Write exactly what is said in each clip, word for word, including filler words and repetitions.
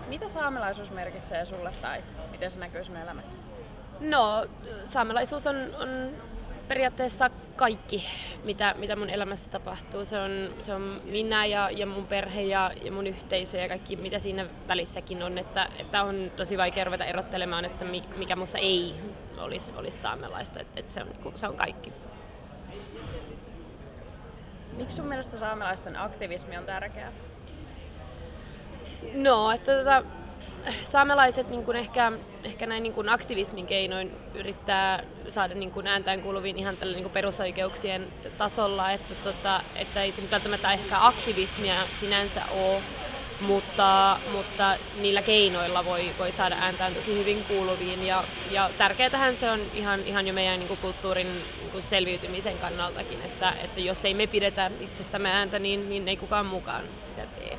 Mitä saamelaisuus merkitsee sulle tai miten se näkyy sun elämässä? No, saamelaisuus on, on periaatteessa kaikki, mitä, mitä mun elämässä tapahtuu. Se on, se on minä ja, ja mun perhe ja, ja mun yhteisö ja kaikki, mitä siinä välissäkin on. Että, että on tosi vaikea ruveta erottelemaan, että mikä musta ei olisi, olisi saamelaista. Että, että se, on, se on kaikki. Miksi sun mielestä saamelaisten aktivismi on tärkeää? No, että tota, saamelaiset niin kuin ehkä, ehkä näin niin kuin aktivismin keinoin yrittää saada niin kuin ääntään kuuluviin ihan tällä niin kuin perusoikeuksien tasolla, että, tota, että ei se nyt välttämättä ehkä aktivismia sinänsä ole, mutta, mutta niillä keinoilla voi, voi saada ääntään tosi hyvin kuuluviin. Ja, ja tärkeätähän se on ihan, ihan jo meidän niin kuin kulttuurin niin kuin selviytymisen kannaltakin, että, että jos ei me pidetä itsestämme ääntä, niin, niin ei kukaan mukaan sitä tee.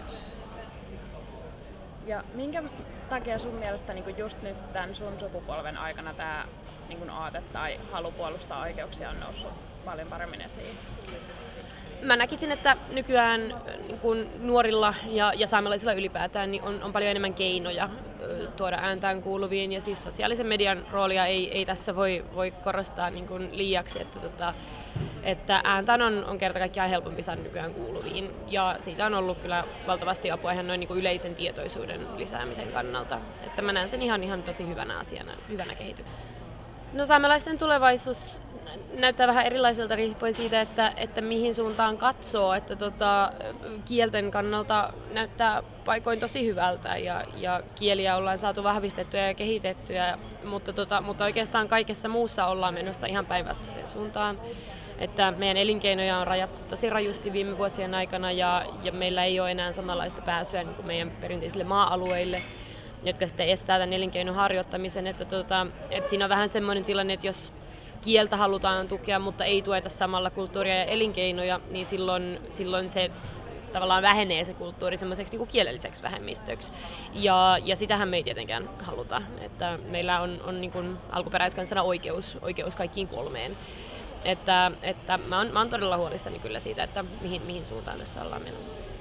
Ja minkä takia sun mielestä niin just nyt tämän sun sukupolven aikana tämä niin aate tai halu puolustaa oikeuksia on noussut paljon paremmin esiin? Mä näkisin, että nykyään niin kun nuorilla ja, ja saamelaisilla ylipäätään niin on, on paljon enemmän keinoja tuoda ääntään kuuluviin. Ja siis sosiaalisen median roolia ei, ei tässä voi, voi korostaa niin kun liiaksi, että, tota, että ääntään on, on kerta kaikkiaan helpompi saada nykyään kuuluviin. Ja siitä on ollut kyllä valtavasti apua ihan noin niin kuin yleisen tietoisuuden lisäämisen kannalta. Että mä näen sen ihan, ihan tosi hyvänä asiana, hyvänä kehityksenä. No, saamelaisten tulevaisuus näyttää vähän erilaiselta riippuen siitä, että, että mihin suuntaan katsoo. Että tota, kielten kannalta näyttää paikoin tosi hyvältä ja, ja kieliä ollaan saatu vahvistettuja ja kehitettyä, mutta, tota, mutta oikeastaan kaikessa muussa ollaan menossa ihan päinvastaiseen suuntaan. Että meidän elinkeinoja on rajattu tosi rajusti viime vuosien aikana ja, ja meillä ei ole enää samanlaista pääsyä niin kuin meidän perinteisille maa-alueille, jotka sitten estää tämän elinkeinon harjoittamisen. Että tota, että siinä on vähän semmoinen tilanne, että jos kieltä halutaan tukea, mutta ei tueta samalla kulttuuria ja elinkeinoja, niin silloin, silloin se tavallaan vähenee se kulttuuri semmoiseksi niin kuin kielelliseksi vähemmistöksi. Ja, ja sitähän me ei tietenkään haluta. Että meillä on, on niin kuin alkuperäiskansana oikeus, oikeus kaikkiin kolmeen. Että, että mä, oon, mä oon todella huolissani kyllä siitä, että mihin, mihin suuntaan tässä ollaan menossa.